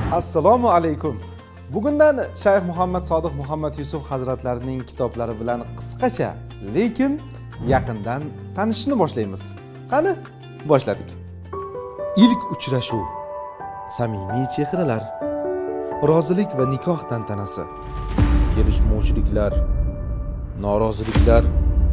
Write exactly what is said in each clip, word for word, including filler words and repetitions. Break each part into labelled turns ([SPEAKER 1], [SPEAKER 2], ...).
[SPEAKER 1] Assalomu alaykum. Bugundan Shayx Muhammad Sodiq Muhammad Yusuf hazratlarining kitoblari bilan qisqacha, lekin yaqindan tanishishni boshlaymiz. Qani, boshladik. İlk uchrashuv, samimiy chehralar, rozilik va nikoh tantanasi, kelishmovchiliklar, noroziliklar,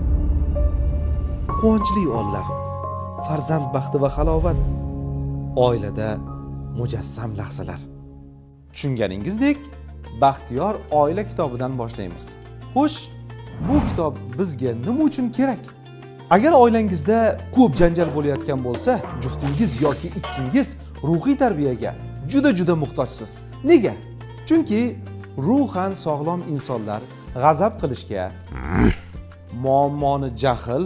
[SPEAKER 1] quvonchli onlar, farzand baxti va halovat, oilada mujassam lahzalar. Tushunganingizdek, Baxtiyor oila kitobidan boshlaymiz. Xo'sh, bu kitob bizga nima uchun kerak? Agar oilangizda ko'p janjal bo'layotgan bo'lsa, juftingiz yoki ikkingiz ruhiy tarbiyaga juda-juda muhtojsiz. Nega? Chunki ruhan sog'lom insonlar g'azab qilishga, muammoni jahl,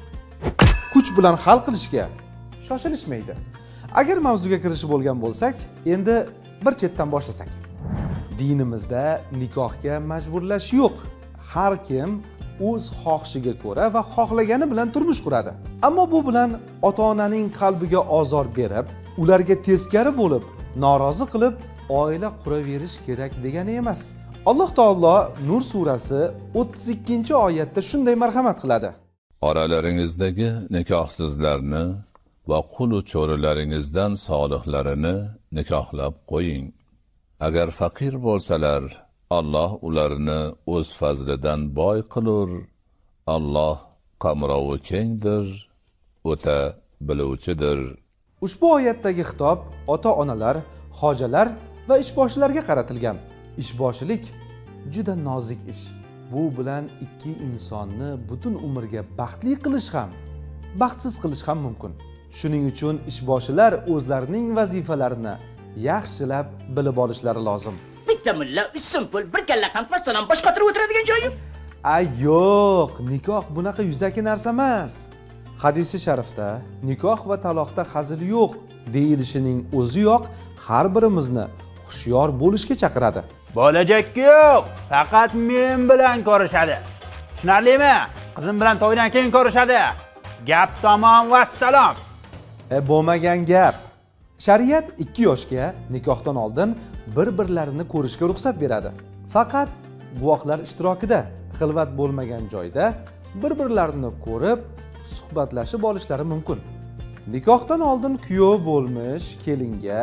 [SPEAKER 1] kuch bilan hal qilishga shoshilishmaydi. Agar mavzuga kirishib bo'lgan bo'lsak, endi bir chetdan boshlasak. Dinimizda nikohga majburlash yo'q. Har kim o'z xohishiga ko'ra va xohlagani bilan turmush quradi. Ammo bu bilan ota-onaning qalbiga ozor berib, ularga teskari bo'lib, norozi qilib oila quraverish kerak degani emas. Alloh taolo Nur surasi o'ttiz ikkinchi oyatda shunday marhamat qiladi.
[SPEAKER 2] Oralaringizdagi nikohsizlarni va qul cho'rilaringizdan solihlarini nikohlab qo'ying. Agar faqir bo'lsalar, Alloh ularni o'z fazlidan boy qilur. Alloh qamrovi kengdir, o'ta biluvchidir.
[SPEAKER 1] Ushbu oyatdagi xitob ota-onalar, hojalar va ishboshilarga qaratilgan. Ishboshilik juda nozik ish. Bu bilan ikki insonni butun umrga baxtli qilish ham, baxtsiz qilish ham mumkin. Shuning uchun ishboshilar o'zlarining vazifalarini yaxshilab bilib olishlari lozim.
[SPEAKER 3] Bitta mulla ism pul bir kalla qand masalan bosh qotirib o'tiradigan joyi?
[SPEAKER 1] Ay yo'q, nikoh bunaqa yuzaki narsa emas. Hadisi sharifda nikoh va taloqda hazil yo'q deyilishining o'ziyoq har birimizni xushyor bo'lishga chaqiradi.
[SPEAKER 4] Bo'lajak yo'q, faqat men bilan ko'rishadi. Tushunarlimi? Qizim bilan to'ydan keyin ko'rishadi. Gap tamom vassalom.
[SPEAKER 1] E bo'lmagan gap. Shariat ikki yoshga nikohdan oldin bir-birlarini ko'rishga ruxsat beradi. Faqat guvohlar ishtirokida, xilvat bo'lmagan joyda bir-birlarini ko'rib, suhbatlashib olishlari mumkin. Nikohdan oldin kuyov bo'lmish kelinga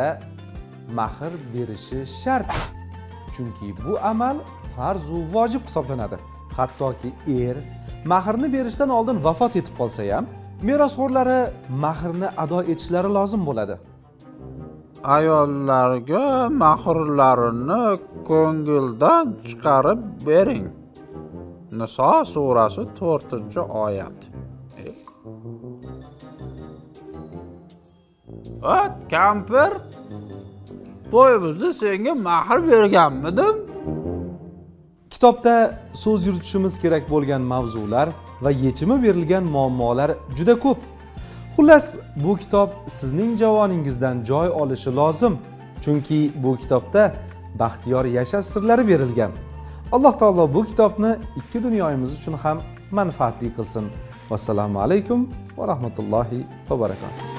[SPEAKER 1] mahr berishi shart. Chunki bu amal farz va vojib hisoblanadi. Hattoki er mahrni berishdan oldin vafot etib qolsa ham, merosxo'rlari mahrni ado etishlari lozim bo'ladi.
[SPEAKER 5] Ayollarga mahrlarini ko'ngildan chiqarib bering. Niso surasi to'rtinchi oyat. Ot kampir, to'yimizda senga mahr berganmidim?
[SPEAKER 1] Kitobda so'z yuritishimiz kerak bo'lgan mavzular va yechimi berilgan muammolar juda ko'p. Xullas, bu kitob sizning javoningizdan joy olishi lozim. Chunki bu kitobda baxtiyor yashash sirlari berilgan. Alloh taolo bu kitobni ikki dunyomiz uchun ham manfaatli qilsin. Vassalomu alaykum va rahmatullohi va barakatuh.